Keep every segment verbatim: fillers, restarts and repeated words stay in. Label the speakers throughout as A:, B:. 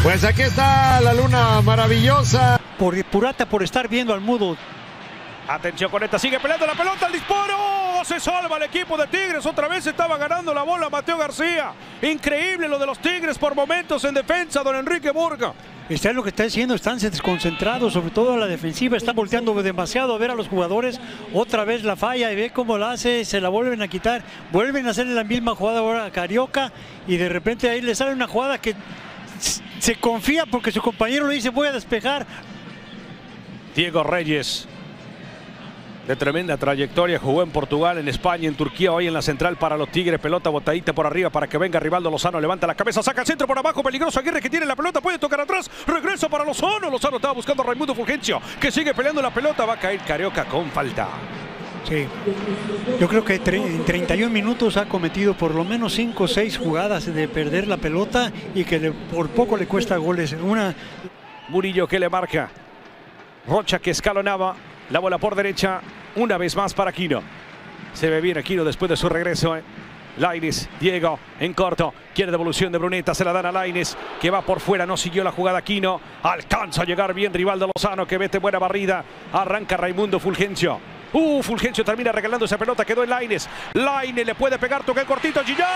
A: Pues aquí está la luna maravillosa.
B: Por purata por estar viendo al mudo.
C: Atención con esta, sigue peleando la pelota, el disparo, se salva el equipo de Tigres, otra vez estaba ganando la bola Mateo García. Increíble lo de los Tigres por momentos en defensa, don Enrique Borja.
B: Está lo que está diciendo, están desconcentrados, sobre todo la defensiva, están volteando demasiado a ver a los jugadores. Otra vez la falla y ve cómo la hace, se la vuelven a quitar, vuelven a hacerle la misma jugada ahora a Carioca y de repente ahí le sale una jugada que se confía porque su compañero le dice voy a despejar.
C: Diego Reyes, de tremenda trayectoria, jugó en Portugal, en España, en Turquía, hoy en la central para los Tigres, pelota botadita por arriba para que venga Rivaldo Lozano, levanta la cabeza, saca el centro por abajo, peligroso Aguirre que tiene la pelota, puede tocar atrás, regresa para Lozano, Lozano estaba buscando a Raimundo Fulgencio, que sigue peleando la pelota, va a caer Carioca con falta.
B: Sí, yo creo que en treinta y un minutos ha cometido por lo menos cinco o seis jugadas de perder la pelota y que le, por poco le cuesta goles. Una...
C: Murillo que le marca, Rocha que escalonaba, la bola por derecha, una vez más para Aquino. Se ve bien Aquino después de su regreso. Eh. Lainez, Diego en corto, quiere devolución de Bruneta, se la dan a Lainez, que va por fuera, no siguió la jugada Aquino. Alcanza a llegar bien Rivaldo Lozano, que mete buena barrida. Arranca Raimundo Fulgencio. Uh, Fulgencio termina regalando esa pelota, quedó en Lainez. Lainez le puede pegar, toca el cortito, Gignac.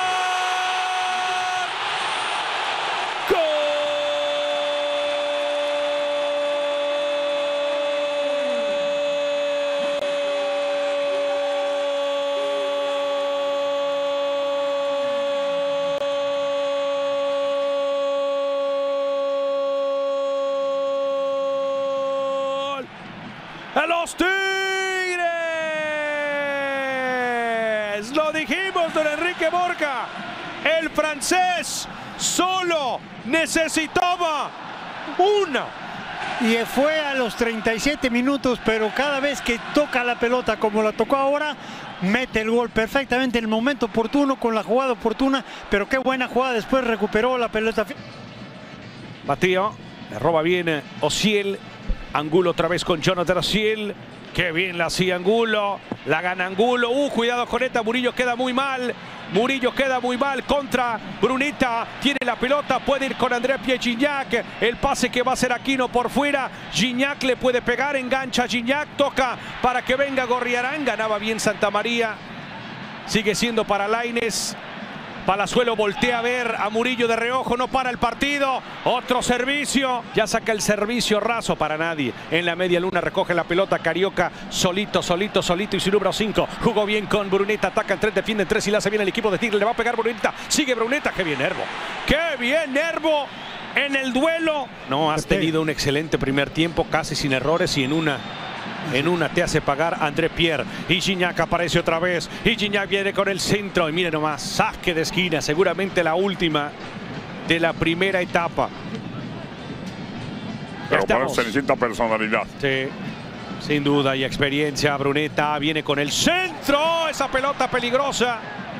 C: ¡Gol! ¡A los Tigres! Lo dijimos, don Enrique Borja. El francés solo necesitaba una.
B: Y fue a los treinta y siete minutos, pero cada vez que toca la pelota como la tocó ahora, mete el gol perfectamente en el momento oportuno, con la jugada oportuna. Pero qué buena jugada, después recuperó la pelota.
C: Matías, le roba bien Ociel. Angulo otra vez con Jonathan Ociel. Qué bien la hacía Angulo. La gana Angulo. Uh, cuidado con esta. Murillo queda muy mal. Murillo queda muy mal contra Bruneta. Tiene la pelota. Puede ir con André Pierre Gignac. El pase que va a hacer Aquino por fuera. Gignac le puede pegar. Engancha Gignac. Toca para que venga Gorriarán. Ganaba bien Santa María. Sigue siendo para Lainez. Palazuelo voltea a ver a Murillo de reojo, no para el partido, otro servicio, ya saca el servicio raso para nadie, en la media luna recoge la pelota Carioca, solito, solito, solito y su número cinco, jugó bien con Bruneta, ataca en tres, defiende en tres y la hace bien el equipo de Tigre, le va a pegar Bruneta, sigue Bruneta, qué bien Nervo, qué bien Nervo en el duelo, no has tenido un excelente primer tiempo, casi sin errores y en una... En una te hace pagar André Pierre. Y Gignac aparece otra vez. Y Gignac viene con el centro. Y miren nomás, saque de esquina. Seguramente la última de la primera etapa.
D: Pero para eso se necesita personalidad.
C: Sí, sin duda y experiencia. Bruneta viene con el centro. Esa pelota peligrosa.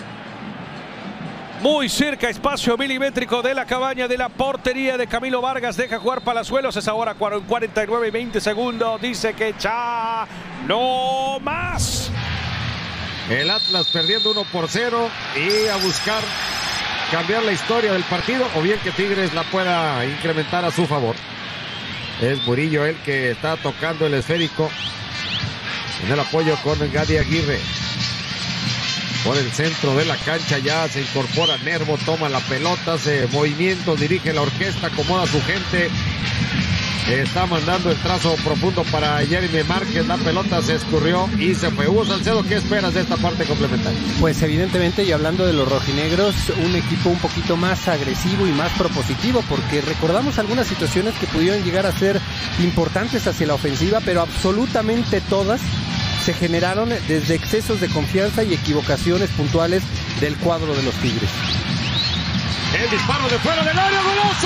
C: Muy cerca, espacio milimétrico de la cabaña de la portería de Camilo Vargas. Deja jugar Palazuelos. Es ahora cuarenta y nueve y veinte segundos. Dice que ya no más.
A: El Atlas perdiendo uno por cero y a buscar cambiar la historia del partido o bien que Tigres la pueda incrementar a su favor. Es Murillo el que está tocando el esférico en el apoyo con Gadi Aguirre. Por el centro de la cancha ya se incorpora Nervo, toma la pelota, hace movimiento, dirige la orquesta, acomoda a su gente. Está mandando el trazo profundo para Jeremy Márquez, la pelota se escurrió y se fue. Hugo Salcedo, ¿qué esperas de esta parte complementaria?
E: Pues evidentemente, y hablando de los rojinegros, un equipo un poquito más agresivo y más propositivo, porque recordamos algunas situaciones que pudieron llegar a ser importantes hacia la ofensiva, pero absolutamente todas se generaron desde excesos de confianza y equivocaciones puntuales del cuadro de los Tigres.
A: El disparo de fuera del área, ¡golazo!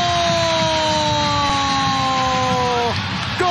A: ¡Gol!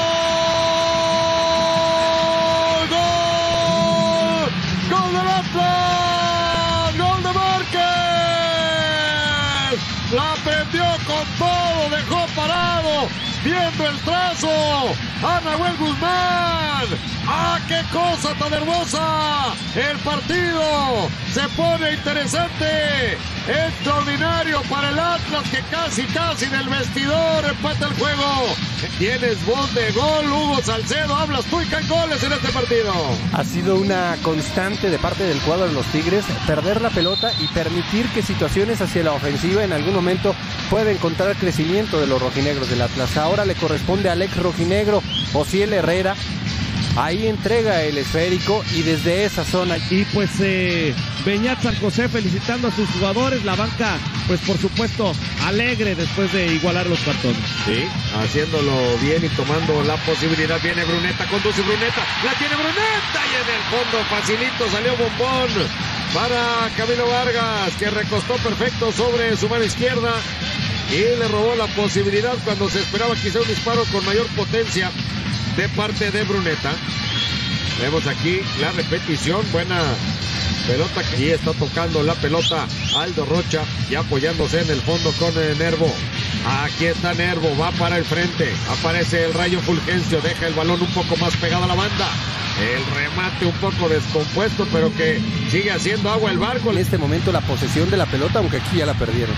A: ¡Gol! ¡Gol del Atlas! ¡Gol de Márquez! La prendió con todo, dejó parado, viendo el trazo a Nahuel Guzmán. ¡Ah, qué cosa tan hermosa! El partido se pone interesante. extraordinario para el Atlas, que casi, casi en el vestidor empata el juego. Tienes voz de gol, Hugo Salcedo, hablas tú y caen goles en este partido.
E: Ha sido una constante de parte del cuadro de los Tigres perder la pelota y permitir que situaciones hacia la ofensiva en algún momento pueda encontrar crecimiento de los rojinegros del Atlas. Ahora le corresponde al ex rojinegro Osiel Herrera. Ahí entrega el esférico y desde esa zona.
F: Y pues eh, Beñat San José felicitando a sus jugadores. La banca, pues por supuesto, alegre después de igualar los cartones.
A: Sí, haciéndolo bien y tomando la posibilidad. Viene Bruneta, conduce Bruneta. La tiene Bruneta y en el fondo facilito salió Bombón para Camilo Vargas, que recostó perfecto sobre su mano izquierda y le robó la posibilidad cuando se esperaba quizá un disparo con mayor potencia de parte de Bruneta. Vemos aquí la repetición, buena pelota que y está tocando la pelota Aldo Rocha y apoyándose en el fondo con el Nervo. Aquí está Nervo, va para el frente, aparece el Rayo Fulgencio, deja el balón un poco más pegado a la banda. El remate un poco descompuesto, pero que sigue haciendo agua el barco.
E: En este momento la posesión de la pelota, aunque aquí ya la perdieron.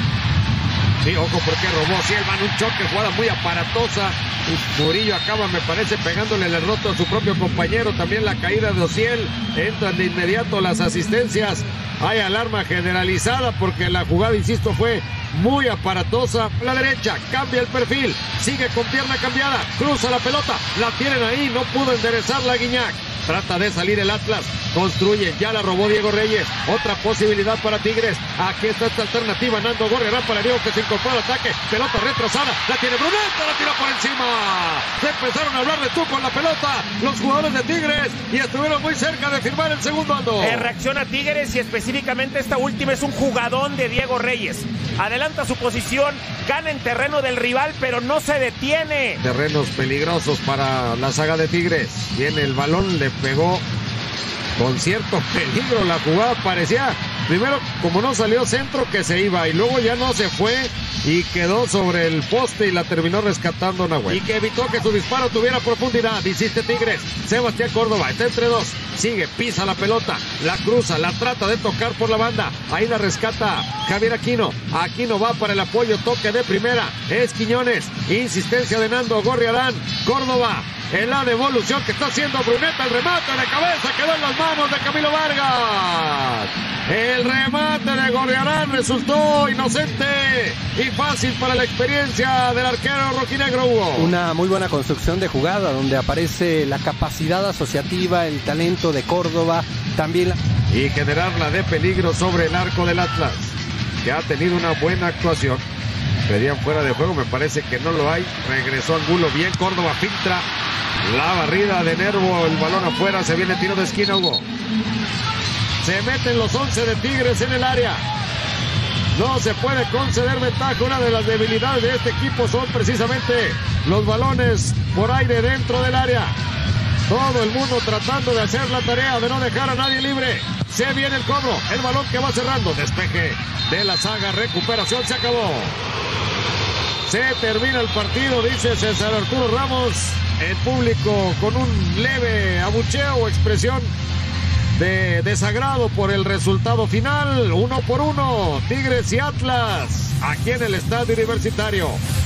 A: Sí, ojo porque robó Sielman, un choque, jugada muy aparatosa. Murillo acaba, me parece, pegándole el roto a su propio compañero. También la caída de Osiel. Entran de inmediato las asistencias. Hay alarma generalizada porque la jugada, insisto, fue muy aparatosa. La derecha, cambia el perfil. Sigue con pierna cambiada. Cruza la pelota. La tienen ahí, no pudo enderezarla Guiñac. Trata de salir el Atlas, construye, ya la robó Diego Reyes, otra posibilidad para Tigres, aquí está esta alternativa, Nando Gorriarán para Diego que se incorpora al ataque, pelota retrasada, la tiene Bruneta, la tira por encima, se empezaron a hablar de tú con la pelota, los jugadores de Tigres, y estuvieron muy cerca de firmar el segundo Aldo.
G: Eh, reacciona Tigres y específicamente esta última es un jugadón de Diego Reyes, adelanta su posición, gana en terreno del rival, pero no se detiene.
A: Terrenos peligrosos para la saga de Tigres, viene el balón, le pegó con cierto peligro la jugada, parecía primero como no salió centro que se iba y luego ya no se fue y quedó sobre el poste y la terminó rescatando Nahuel y que evitó que su disparo tuviera profundidad. Hiciste Tigres, Sebastián Córdoba está entre dos, sigue, pisa la pelota, la cruza, la trata de tocar por la banda, ahí la rescata Javier Aquino, Aquino va para el apoyo, toque de primera, es Quiñones, insistencia de Nando Gorriarán, Córdoba en la devolución que está haciendo Bruneta, el remate de cabeza quedó en las manos de Camilo Vargas. El remate de Gorriarán resultó inocente y fácil para la experiencia del arquero rojinegro Hugo.
E: Una muy buena construcción de jugada donde aparece la capacidad asociativa, el talento de Córdoba, también la...
A: y generarla de peligro sobre el arco del Atlas, que ha tenido una buena actuación. Pedían fuera de juego, me parece que no lo hay. Regresó Angulo bien, Córdoba filtra la barrida de Nervo, el balón afuera, se viene tiro de esquina Hugo. Se meten los once de Tigres en el área. No se puede conceder ventaja. Una de las debilidades de este equipo son precisamente los balones por aire dentro del área. Todo el mundo tratando de hacer la tarea de no dejar a nadie libre. Se viene el cobro, el balón que va cerrando. Despeje de la saga, recuperación, se acabó. Se termina el partido, dice César Arturo Ramos. El público con un leve abucheo o expresión de desagrado por el resultado final. Uno por uno, Tigres y Atlas, aquí en el Estadio Universitario.